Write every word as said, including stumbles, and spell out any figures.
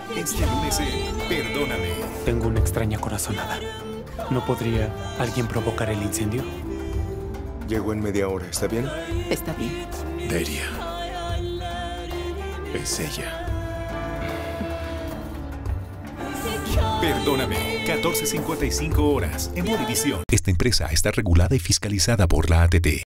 Este lunes en Perdóname. Tengo una extraña corazonada. ¿No podría alguien provocar el incendio? Llego en media hora, ¿está bien? Está bien. Deria. Es ella. Perdóname. catorce cincuenta y cinco horas en Bolivisión. Esta empresa está regulada y fiscalizada por la A T T.